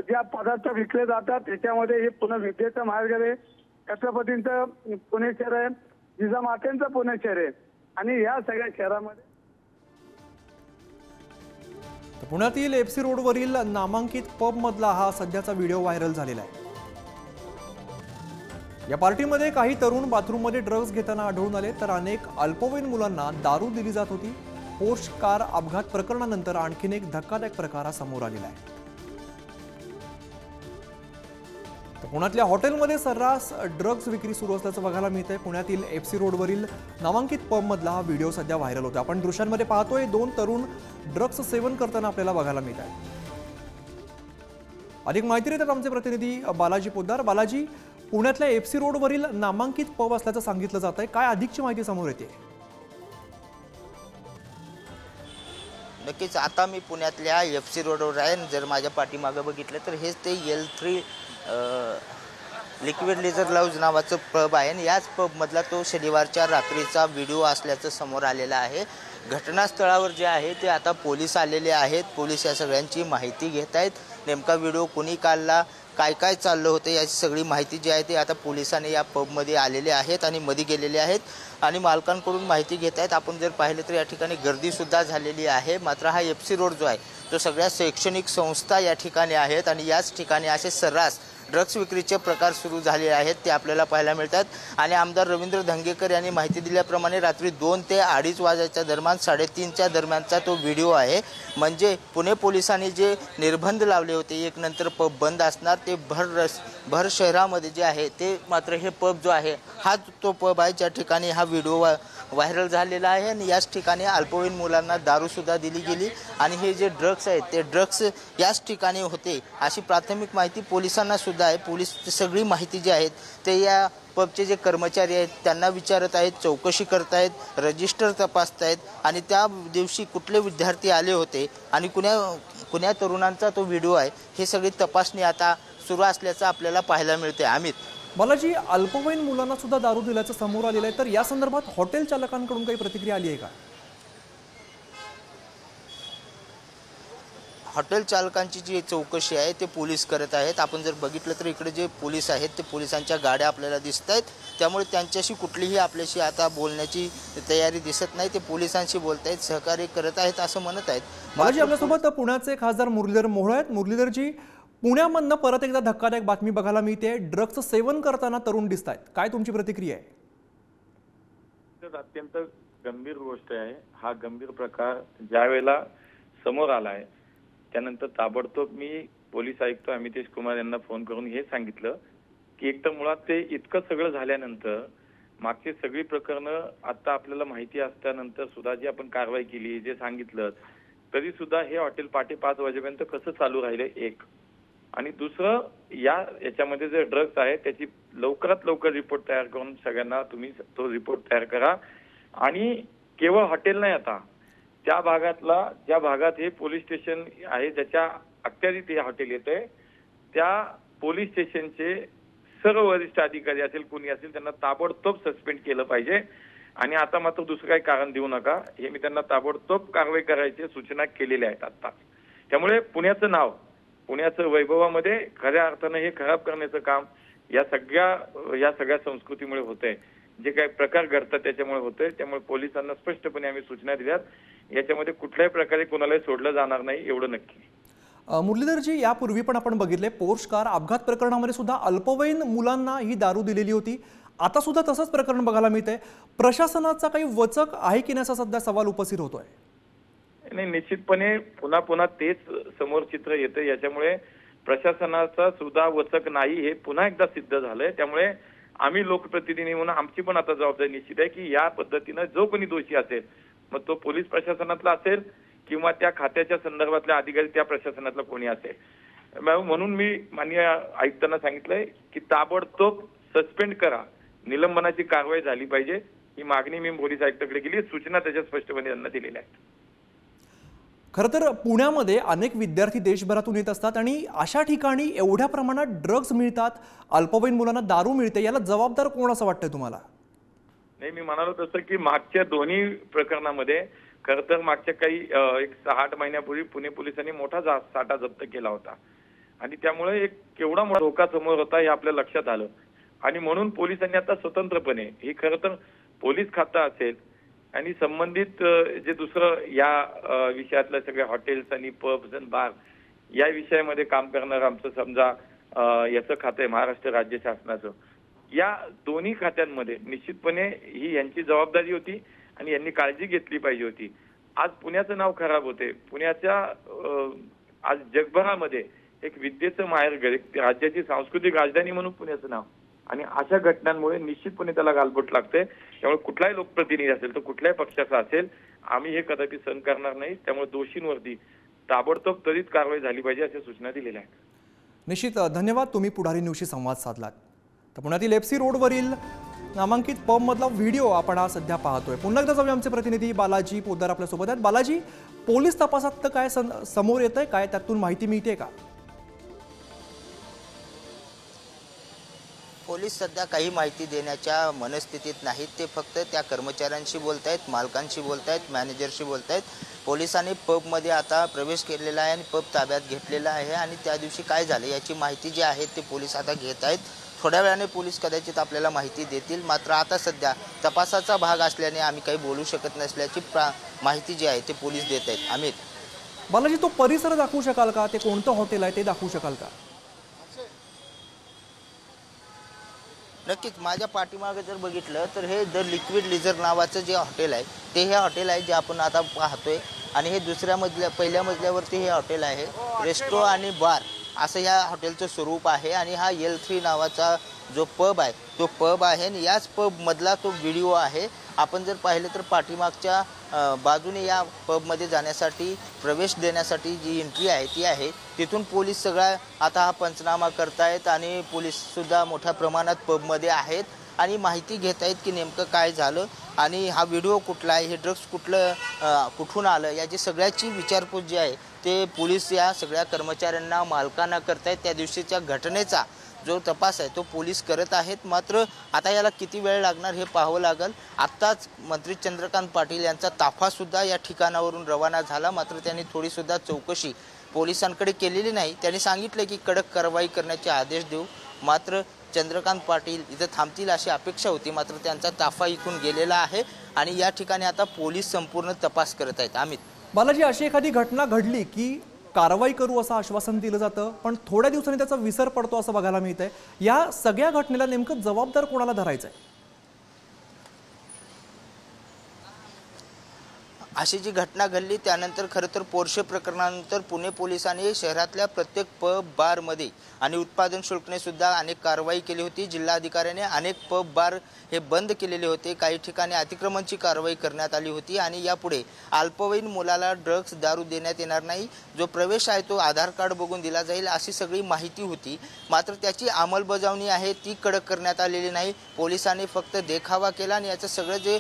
ज्या पदार्थ विकले जातात त्याच्यामध्ये हे पुणे विद्येचं माहेरघर आहे, छत्रपतींचं पुणे शहर आहे, जिजामातेंचं पुणे शहर आहे आणि या सगळ्या शहरामध्ये पुण्यातील एफसी रोडवरील नामांकित पब मधला हा सध्याचा व्हिडिओ व्हायरल झालेला आहे। या पार्टीमध्ये काही तरुण बाथरूममध्ये ड्रग्ज घेताना आढळून आले तर अनेक अल्पवयीन मुलांना दारू दिली जात होती। पोर्श कार अपघात प्रकरणानंतर आणखीन एक धक्कादायक प्रकार समोर आलेला आहे। पुण्यातल्या हॉटेलमध्ये सर्रास ड्रग्ज विक्री सुरू असल्याचं बघायला मिळतंय। पुण्यातील एफसी रोडवरील नामांकित पब मधला हा व्हिडिओ सध्या व्हायरल होतो। आपण दृश्यांमध्ये पाहतोय दोन तरुण ड्रग्ज सेवन करताना आपल्याला बघायला मिळत आहे। अधिक माहिती देतात आमचे प्रतिनिधी बालाजी पोद्दार। बालाजी, पुण्यातल्या एफसी रोडवरील नामांकित पब असल्याचं सांगितलं जात आहे, काय अधिकची माहिती समोर येते? नक्कीच आता मी पुण्यातल्या एफसी रोडवर आहे। जर माझ्या पाठीमागे बघितलं तर हेच ते L3 लिक्विड लेझर लाउंज नावाचं पब आहे आणि याच पबमधला तो शनिवारच्या रात्रीचा व्हिडिओ असल्याचं समोर आलेला आहे। घटनास्थळावर जे आहे ते आता पोलीस आलेले आहेत। पोलीस या सगळ्यांची माहिती घेत आहेत। नेमका व्हिडिओ कोणी काढला, काय काय चाललं होतं याची सगळी माहिती जी आहे ती आता पोलिसांनी या पबमध्ये आलेले आहेत आणि मध्ये गेलेले आहेत आणि मालकांकडून माहिती घेत आहेत। आपण जर पाहिलं तर या ठिकाणी गर्दीसुद्धा झालेली आहे। मात्र हा एफसी रोड जो आहे तो सगळ्या शैक्षणिक संस्था या ठिकाणी आहेत आणि याच ठिकाणी असे सर्रास ड्रग्ज विक्रीचे प्रकार सुरू झाले आहेत ते आपल्याला पाहायला मिळतात। आणि आमदार रवींद्र धंगेकर यांनी माहिती दिल्याप्रमाणे रात्री 2 ते 2:30 वाजेच्या दरम्यान 3:30च्या दरम्यानचा तो व्हिडिओ आहे। म्हणजे पुणे पोलिसांनी जे निर्बंध लावले होते एक नंतर पब बंद असणार ते भर शहरामध्ये जे आहे ते मात्र हे पब जो आहे हा तो पब आहे ज्या ठिकाणी हा व्हिडिओ व्हायरल झालेला आहे आणि याच ठिकाणी अल्पवयीन मुलांना दारूसुद्धा दिली गेली आणि हे जे ड्रग्स आहेत ते ड्रग्स याच ठिकाणी होते अशी प्राथमिक माहिती पोलिसांना सुद्धा आहे। पोलीस सगळी माहिती जी आहेत ते या पबचे जे कर्मचारी आहेत त्यांना विचारत आहेत, चौकशी करतायत, रजिस्टर तपासतायत आणि त्या दिवशी कुठले विद्यार्थी आले होते आणि कुण्या तरुणांचा तो व्हिडिओ आहे हे सगळी तपासणी आता सुरू असल्याचं आपल्याला पाहायला मिळते। अमित, बालाजी, अल्पवयीन मुलांना सुद्धा दारू दिल्याचं समोर आलेलं आहे, तर या संदर्भात हॉटेल चालकांकडून काही प्रतिक्रिया आली आहे का? हॉटेल चालकांची जी चौकशी आहे ते पोलीस करत आहेत। आपण जर बघितलं तर इकडे जे पोलीस आहेत ते पोलिसांच्या गाड्या आपल्याला दिसत आहेत, त्यामुळे त्यांच्याशी कुठलीही आपल्याशी आता बोलण्याची तयारी दिसत नाही। ते पोलिसांशी बोलत आहेत, सहकार्य करत आहेत असं म्हणत आहेत। बालाजी, आपल्यासोबत पुण्याचे खासदार मुरलीधर मोहोळ आहेत। मुरलीधरजी, पुण्यामधनं परत एकदा धक्कादायक बातमी बघायला मिळते, ड्रग्ज सेवन करताना तरुण दिसत आहेत, काय तुमची प्रतिक्रिया आहे? अत्यंत गंभीर गोष्ट आहे। हा गंभीर प्रकार ज्या वेळेला समोर आला आहे त्यानंतर ताबडतोब मी पोलीस आयुक्त अमितेश कुमार यांना फोन करून हे सांगितलं की एक तर मुळात ते इतकं सगळं झाल्यानंतर मागची सगळी प्रकरणं आता आपल्याला माहिती असल्यानंतर सुद्धा जी आपण कारवाई केली, जे सांगितलं, तरी सुद्धा हे हॉटेल 5:30 वाजेपर्यंत कसं चालू राहिले एक, आणि दुसरं याच्यामध्ये जे ड्रग्ज आहे त्याची लवकरात लवकर रिपोर्ट तयार करून सगळ्यांना तुम्ही तो रिपोर्ट तयार करा आणि केवळ हॉटेल नाही, आता त्या भागातला ज्या भागात हे पोलीस स्टेशन आहे ज्याच्या अखत्यारीत हे हॉटेल येते त्या पोलीस स्टेशनचे सर्व वरिष्ठ अधिकारी असेल कोणी असेल त्यांना ताबडतोब सस्पेंड केलं पाहिजे आणि आता मात्र दुसरं काही कारण देऊ नका, हे मी त्यांना ताबडतोब कारवाई करायची सूचना केलेल्या आहेत आता। त्यामुळे पुण्याचं नाव, पुण्याचं वैभवामध्ये खऱ्या अर्थानं हे खराब करण्याचं काम या सगळ्या संस्कृतीमुळे होतंय, जे काही प्रकार घडतात त्याच्यामुळे होतंय। त्यामुळे पोलिसांना स्पष्टपणे आम्ही सूचना दिल्यात, याच्यामध्ये कुठल्याही प्रकारे कोणालाही सोडलं जाणार नाही एवढं नक्की। मुरलीधरजी, यापूर्वी पण आपण बघितले पोर्श कार अपघात प्रकरणामध्ये सुद्धा अल्पवयीन मुलांना ही दारू दिलेली होती, आता सुद्धा तसंच प्रकरण बघायला मिळतंय। प्रशासनाचा काही वचक आहे की नाही असा सध्या सवाल उपस्थित होतोय? नाही, निश्चितपणे पुन्हा पुन्हा तेच समोर चित्र येतं, याच्यामुळे प्रशासनाचा सुद्धा वचक नाही हे पुन्हा एकदा सिद्ध झालंय। त्यामुळे आम्ही लोकप्रतिनिधी म्हणून आमची पण आता जबाबदारी निश्चित आहे की या पद्धतीनं जो कोणी दोषी असेल, मग तो पोलीस प्रशासनातला असेल किंवा त्या खात्याच्या संदर्भातल्या अधिकारी त्या प्रशासनातला कोणी असेल, म्हणून मी माननीय आयुक्तांना सांगितलंय की ताबडतोब सस्पेंड करा, निलंबनाची कारवाई झाली पाहिजे, ही मागणी मी पोलीस आयुक्तांकडे केली, सूचना त्याच्या स्पष्टपणे त्यांना दिलेल्या आहेत। खरं तर पुण्यामध्ये अनेक विद्यार्थी देशभरातून येत असतात आणि अशा ठिकाणी एवढ्या प्रमाणात ड्रग्ज मिळतात, अल्पवयीन मुलांना दारू मिळते, याला जबाबदार कोण असं वाटतंय तुम्हाला? नाही, मी म्हणालो तसं की मागच्या दोन्ही प्रकरणामध्ये खरं तर मागच्या काही 6-8 महिन्यापूर्वी पुणे पोलिसांनी मोठा साठा जप्त केला होता आणि त्यामुळे एक केवढा मोठा धोका समोर होता हे आपल्या लक्षात आलं आणि म्हणून पोलिसांनी आता स्वतंत्रपणे ही खरं तर पोलीस खातं असेल आणि संबंधित जे दुसरं या विषयातलं सगळे हॉटेल्स आणि पब्स आणि बार या विषयामध्ये काम करणारं आमचं समजा याचं खातं आहे महाराष्ट्र राज्य शासनाचं, या दोन्ही खात्यांमध्ये निश्चितपणे ही यांची जबाबदारी होती आणि यांनी काळजी घेतली पाहिजे होती. आज पुण्याचं नाव खराब होते. पुण्याच्या आज जगभरामध्ये एक विद्येचं माहेरघर, राज्याची सांस्कृतिक राजधानी म्हणून पुण्याचं नाव, आणि अशा घटनांमुळे निश्चितपणे त्याला गालबोट लागते. त्यामुळे कुठलाही लोकप्रतिनिधी असेल तो कुठल्याही पक्षाचा असेल, आम्ही हे कदापि सहन करणार नाही. त्यामुळे दोषींवरती ताबडतोब त्वरित कारवाई झाली पाहिजे अशा सूचना दिलेल्या आहेत. निश्चित धन्यवाद, तुम्ही पुढारी न्यूजशी संवाद साधलात. तर पुण्यातील एफसी रोडवरील नामांकित पबमधला व्हिडिओ आपण आज सध्या पाहतोय. पुन्हा एकदा जाऊया, आमचे प्रतिनिधी बालाजी पोद्दार आपल्यासोबत आहेत. बालाजी, पोलीस तपासात तर काय समोर येतंय, काय त्यातून माहिती मिळते का? पोलीस सध्या काही माहिती देण्याच्या मनस्थितीत नाहीत. ते फक्त त्या कर्मचाऱ्यांशी बोलतायत, मालकांशी बोलतायत, मॅनेजरशी बोलतायत. पोलिसांनी पबमध्ये आता प्रवेश केलेला आहे आणि पब ताब्यात घेतलेला आहे आणि त्या दिवशी काय झालं याची माहिती जी आहे ते पोलीस आता घेत आहेत. थोड्या वेळाने पोलीस कदाचित आपल्याला माहिती देतील. मात्र आता सध्या तपासाचा भाग असल्याने आम्ही काही बोलू शकत नसल्याची माहिती जी आहे ते पोलीस देत आहेत. अमित, बालाजी, तो परिसर दाखवू शकाल का? ते कोणतं हॉटेल आहे ते दाखवू शकाल का? नक्कीच. माझ्या पाठीमागे जर बघितलं तर हे द लिक्विड लिझर नावाचं जे हॉटेल आहे ते हे हॉटेल आहे जे आपण आता पाहतोय आणि हे पहिल्या मजल्यावरती हे हॉटेल आहे. रेस्टो आणि बार असं या हॉटेलचं स्वरूप आहे आणि हा L3 नावाचा जो पब आहे तो पब आहे आणि याच पबमधला तो व्हिडिओ आहे. आपण जर पाहिलं तर पाठीमागच्या बाजूने या पबमध्ये जाण्यासाठी प्रवेश देण्यासाठी जी एंट्री आहे ती आहे. तिथून पोलीस सगळा आता हा पंचनामा करतायत आणि पोलीससुद्धा मोठ्या प्रमाणात पबमध्ये आहेत आणि माहिती घेत आहेत की नेमकं काय झालं आणि हा व्हिडिओ कुठला आहे, हे ड्रग्स कुठून आलं याची सगळ्याची विचारपूस जी आहे ते पोलीस या सगळ्या कर्मचाऱ्यांना, मालकांना करतायत. त्या दिवशीच्या घटनेचा जो तपास आहे तो पोलीस करत आहेत. मात्र आता याला किती वेळ लागणार हे पाहावं लागेल. आत्ताच मंत्री चंद्रकांत पाटील यांचा ताफासुद्धा या ठिकाणावरून रवाना झाला. मात्र त्यांनी थोडीसुद्धा चौकशी पोलिसांकडे केलेली नाही. त्यांनी सांगितलं की कडक कारवाई करण्याचे आदेश देऊ. मात्र चंद्रकांत पाटील इथं थांबतील अशी अपेक्षा होती. मात्र त्यांचा ताफा इथून गेलेला आहे आणि या ठिकाणी आता पोलीस संपूर्ण तपास करत आहेत. अमित, बालाजी, अशी एखादी घटना घडली की कारवाई करू असं आश्वासन दिलं जातं पण थोड्या दिवसांनी त्याचा विसर पडतो असं बघायला मिळतंय. या सगळ्या घटनेला नेमकं जबाबदार कोणाला धरायचंय? अशी जी घटना घडली त्यानंतर खरं तर पोर्शे प्रकरणानंतर पुणे पोलिसांनी शहरातल्या प्रत्येक पब बारमध्ये आणि उत्पादन शुल्कने सुद्धा अनेक कारवाई केली होती. जिल्हाधिकाऱ्याने अनेक पब बार हे बंद केलेले होते. काही ठिकाणी अतिक्रमणची कारवाई करण्यात आली होती आणि यापुढे अल्पवयीन मुलाला ड्रग्स दारू देण्यात येणार नाही. जो प्रवेश आहे तो आधार कार्ड बघून दिला जाईल अशी सगळी माहिती होती. मात्र त्याची अंमलबजावणी आहे ती कडक करण्यात आलेली नाही. पोलिसांनी फक्त देखावा केला आणि याचं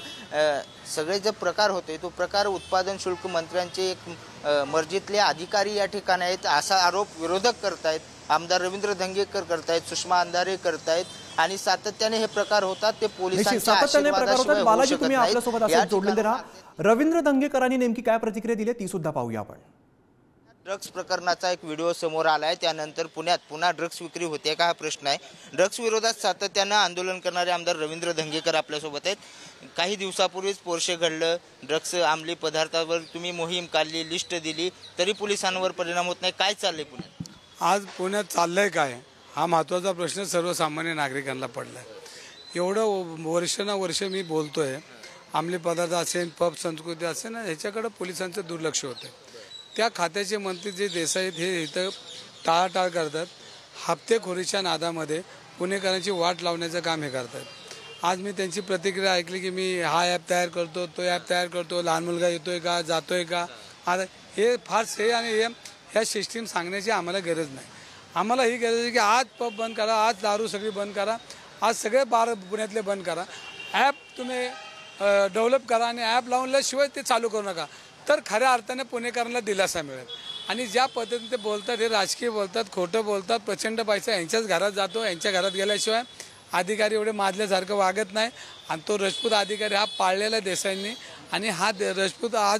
सगळे जे प्रकार होते तो प्रकार उत्पादन शुल्क मंत्र्यांचे एक मर्जीतले अधिकारी या ठिकाणी आहेत असा आरोप विरोधक करतायत. आमदार रवींद्र धंगेकर करतायत, सुषमा अंधारे करतायत आणि सातत्याने हे प्रकार होतात ते पोलिसांच्या आशीर्वादाशिवाय होऊ शकत तुम्ही नाहीत. आपल्यासोबत असं जोडलेले राहा. रवींद्र धंगेकरांनी नेमकी काय प्रतिक्रिया दिली ती सुद्धा पाहूया आपण. ड्रग्स प्रकरणाचा एक व्हिडिओ समोर आलाय. त्यानंतर पुण्यात पुन्हा ड्रग्स विक्री होते का हा प्रश्न आहे. ड्रग्स विरोधात सातत्यानं आंदोलन करणारे आमदार रवींद्र धंगेकर आपल्यासोबत आहेत. काही दिवसापूर्वीच पोर्शे घडलं, ड्रग्स अंमली पदार्थावर तुम्ही मोहीम काढली, लिस्ट दिली, तरी पोलिसांवर परिणाम होत नाही. काय चाललंय पुण्यात? आज पुण्यात चाललंय काय हा महत्त्वाचा प्रश्न सर्वसामान्य नागरिकांना पडला आहे. एवढं वर्ष मी बोलतोय, अंमली पदार्थ असेल, पब संस्कृती असेल ना, ह्याच्याकडे पोलिसांचं दुर्लक्ष होतं. त्या खात्याचे मंत्री जे देसाई आहेत हे इथं टाळाटाळ करतात. हप्तेखोरीच्या नादामध्ये पुणेकरांची वाट लावण्याचं काम हे करतात. आज मी त्यांची प्रतिक्रिया ऐकली की मी हा ॲप तयार करतो, तो ॲप तयार करतो, लहान मुलगा येतोय का, जातोय का. आता हे फार श्रेय आणि ह्या सिस्टीम सांगण्याची आम्हाला गरज नाही. आम्हाला ही गरज आहे की आज पब बंद करा, आज दारू सगळी बंद करा, आज सगळे बार पुण्यातले बंद करा. ॲप तुम्ही डेव्हलप करा आणि ॲप लावल्याशिवाय ते चालू करू नका. तर खऱ्या अर्थाने पुणेकरांना दिलासा मिळेल. आणि ज्या पद्धतीने ते बोलतात हे राजकीय बोलतात, खोटं बोलतात, प्रचंड पैसा यांच्याच घरात जातो. यांच्या घरात गेल्याशिवाय अधिकारी एवढे माजल्यासारखं वागत नाही. आणि तो राजपूत अधिकारी हा पाळलेला देसाईंनी आणि हा राजपूत आज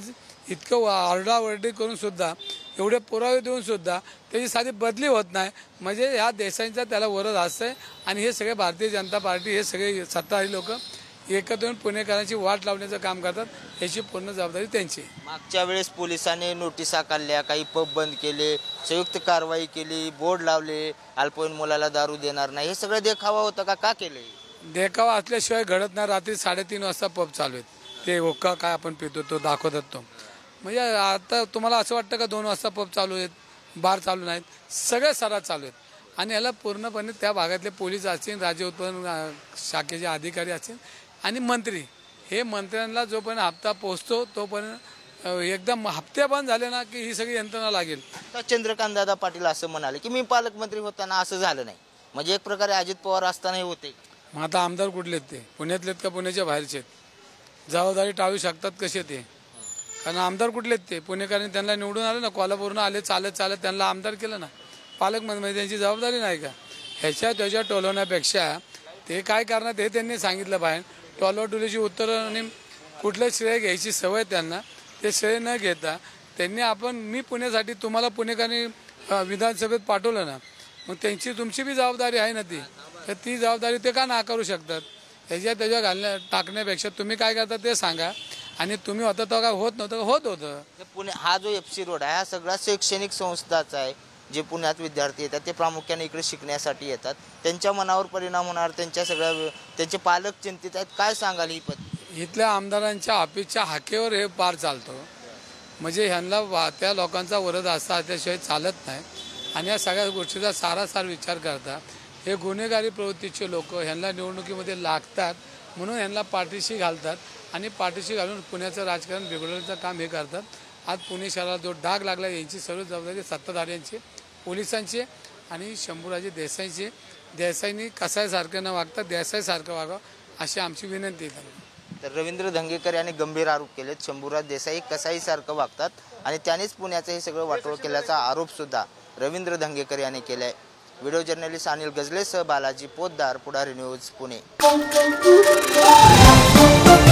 इतकं आरडाओरडी करून सुद्धा, एवढे पुरावे देऊन सुद्धा त्याची साधी बदली होत नाही, म्हणजे ह्या देशांचा त्याला वरद असतं. आणि हे सगळे भारतीय जनता पार्टी, हे सगळे सत्ताधारी लोक एकत्र येऊन पुणेकरांची वाट लावण्याचं काम करतात. याची पूर्ण जबाबदारी त्यांची. मागच्या वेळेस पोलिसांनी नोटिसा काढल्या, काही पब बंद केले, संयुक्त कारवाई केली, बोर्ड लावले, अल्पवयीन मुलाला दारू देणार नाही, हे सगळं देखावा होतं का केले? देखावा असल्याशिवाय घडत नाही. रात्री 3:30 वाजता पब चालू आहेत, ते होक्का काय आपण पितो तो दाखवतात तो. म्हणजे आता तुम्हाला असं वाटतं का 2 वाजता पब चालू आहेत, बार चालू नाहीत? सगळे सर्रास चालू आहेत. आणि याला पूर्णपणे त्या भागातले पोलीस असतील, राज्य उत्पादन शाखेचे अधिकारी असतील आणि मंत्री, हे मंत्र्यांना जोपर्यंत हप्ता पोचतो तोपर्यंत एकदम हप्ते बंद झाले ना की ही सगळी यंत्रणा लागेल. तर चंद्रकांत दादा पाटील असं म्हणाले की मी पालकमंत्री होताना असं झालं नाही, म्हणजे एक प्रकारे अजित पवार असतानाही होते. मग आता आमदार कुठले आहेत ते? पुण्यातलेत का पुण्याच्या बाहेरचे आहेत? जबाबदारी टाळू शकतात कसे ते? कारण आमदार कुठले आहेत ते? पुणेकरांनी त्यांना निवडून आले ना, कोल्हापूरनं आले, चालत चालत त्यांना आमदार केलं ना. पालकमंत्री त्यांची जबाबदारी नाही का? ह्याच्या त्याच्या टोलवण्यापेक्षा ते काय करणार हे त्यांनी सांगितलं बाहेर. टोलवाटोलीची उत्तरं आणि कुठलं श्रेय घ्यायची सवय त्यांना, ते श्रेय न घेता त्यांनी मी पुण्यासाठी तुम्हाला पुणेकरांनी विधानसभेत पाठवलं ना, मग त्यांची तुमची बी जबाबदारी आहे ना ती. तर ती जबाबदारी ते का नाकारू शकतात? त्याच्या टाकण्यापेक्षा तुम्ही काय करता ते सांगा. आणि तुम्ही होता तो काय होत नव्हतं? होत होतं. पुणे हा जो FC रोड आहे हा सगळा शैक्षणिक संस्थाचा आहे. जे पुण्यात विद्यार्थी येतात ते प्रामुख्याने इकडे शिकण्यासाठी येतात. त्यांच्या मनावर परिणाम होणार, त्यांचे पालक चिंतित आहेत. काय सांगाल ही पद्धत? इथल्या आमदारांच्या ऑफिसच्या हाकेवर हे पार चालतो. म्हणजे ह्यांना त्या लोकांचा वरद असता त्याशिवाय चालत नाही. आणि या सगळ्या गोष्टीचा सारासार विचार करतात. हे गुन्हेगारी प्रवृत्तीचे लोक ह्यांना निवडणुकीमध्ये लागतात म्हणून ह्यांना पाठीशी घालतात आणि पाठीशी घालून पुण्याचं राजकारण बिघडवण्याचं काम हे करतात. आज पुणे शहराला जो डाग लागला याची सर्व जबाबदारी सत्ताधाऱ्यांची, पोलिसांची आणि शंभूराजे देसाईंची. देसाईंनी कसाईसारखं न वागता देसाईसारखं वागावं अशी आमची विनंती आहे. तर रवींद्र धंगेकर यांनी गंभीर आरोप केलेत. शंभूराज देसाई कसाईसारखं वागतात आणि त्यानेच पुण्याचं हे सगळं वाटोळ केल्याचा आरोप सुद्धा रवींद्र धंगेकर यांनी केलाय. व्हिडिओ जर्नलिस्ट अनिल गजलेसह बालाजी पोद्दार, पुढारी न्यूज, पुणे.